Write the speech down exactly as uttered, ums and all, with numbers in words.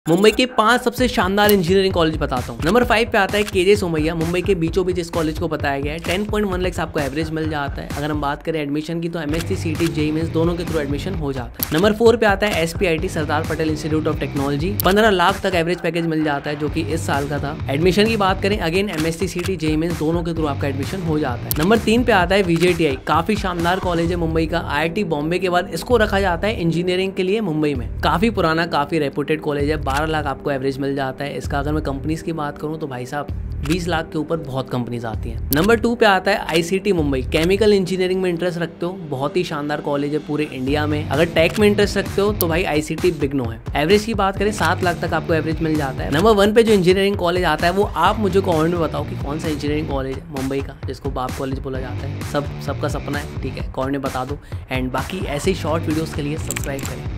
मुंबई के पांच सबसे शानदार इंजीनियरिंग कॉलेज बताता हूँ। नंबर फाइव पे आता है केजे सोमैया। मुंबई के बीचों बीच इस कॉलेज को बताया गया है। टेन पॉइंट वन लाख आपको एवरेज मिल जाता है। अगर हम बात करें एडमिशन की तो एमएससी, सीटी, जेईई मेंस दोनों के थ्रू एडमिशन हो जाता है। नंबर फोर पे आता है SPIT Sardar Patel institute of technology. पंद्रह लाख तक एवरेज पैकेज मिल जाता है जो कि इस साल का था। एडमिशन की बात करें again MSc, CT, JEE mains दोनों के थ्रू आपका एडमिशन हो जाता है। नंबर तीन पे आता है वीजेटीआई। काफी शानदार कॉलेज है मुंबई का। आईआईटी बॉम्बे के बाद इसको रखा जाता है इंजीनियरिंग के लिए मुंबई में। काफी पुराना, काफी रेपुटेड कॉलेज है। बारह लाख आपको एवरेज मिल जाता है इसका। अगर मैं कंपनीज की बात करूं तो भाई साहब बीस लाख के ऊपर बहुत कंपनीज आती हैं। नंबर टू पे आता है आईसीटी मुंबई। केमिकल इंजीनियरिंग में इंटरेस्ट रखते हो, बहुत ही शानदार कॉलेज है पूरे इंडिया में। अगर टेक में इंटरेस्ट रखते हो तो भाई आईसीटी बिगनो है। एवरेज की बात करें सात लाख तक आपको एवरेज मिल जाता है। नंबर वन पे जो इंजीनियरिंग कॉलेज आता है वो आप मुझे कमेंट में बताओ कि कौन सा इंजीनियरिंग कॉलेज है मुंबई का जिसको बाप कॉलेज बोला जाता है। सब सबका सपना है, ठीक है, कमेंट में बता दो। एंड बाकी ऐसे ही शॉर्ट वीडियोस के लिए सब्सक्राइब करें।